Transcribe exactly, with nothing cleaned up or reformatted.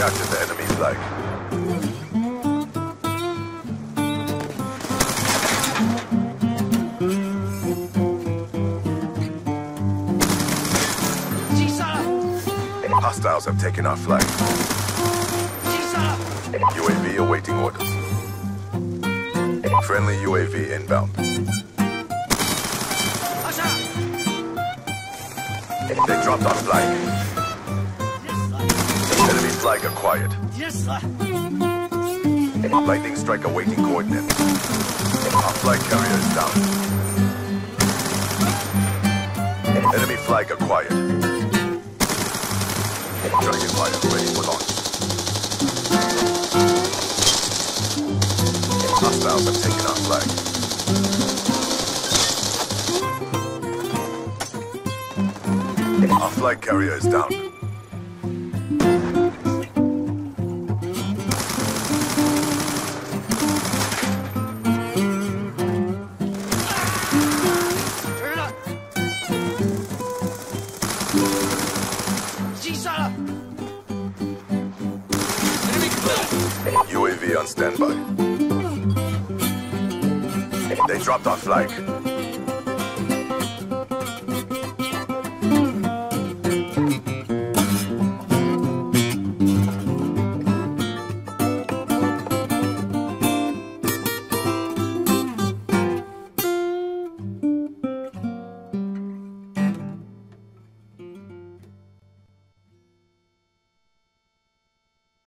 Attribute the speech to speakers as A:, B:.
A: captured the enemy flag. Hostiles have taken our flag. U A V awaiting orders. Friendly U A V inbound. They dropped our flag. Enemy flag acquired. Lightning strike awaiting coordinates. Our flag carrier is down. Enemy flag acquired. Dragonfire ready for launch. Hostiles have taken our flag. Our flag carrier is down. U A V on standby. They dropped our flag.